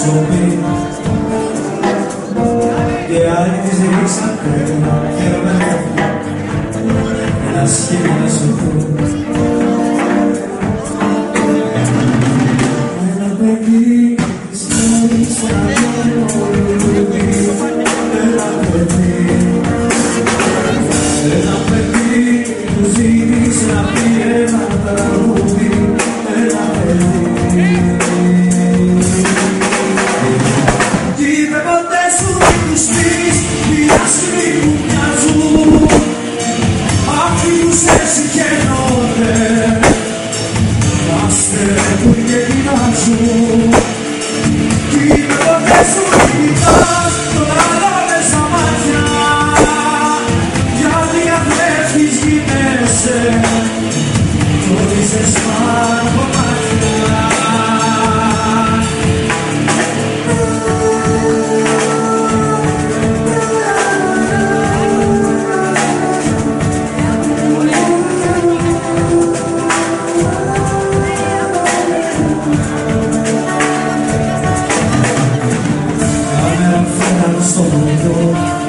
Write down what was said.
ζωή και άλλοι της ρίξαν κρέα. Χαίρομαι ένα σχέδιο να σωθούν. Ένα παιδί της πόλης αναμένω λουλούδι. Ένα παιδί που ζήτησε να πει ένα τραγούδι. Ένα παιδί κι είπε ποτέ σου μην τους πεις οι άσχημοι που μοιάζουν αυτοί που σε συγχαίνονται αστέρουν και γυρνάζουν. Κι είπε ποτέ σου μην κοιτάς τον άλλο μες στα μάτια γιατί καθρέφτης γίνεσαι τότε σε σπάνε κομμάτια. Στο μυαλό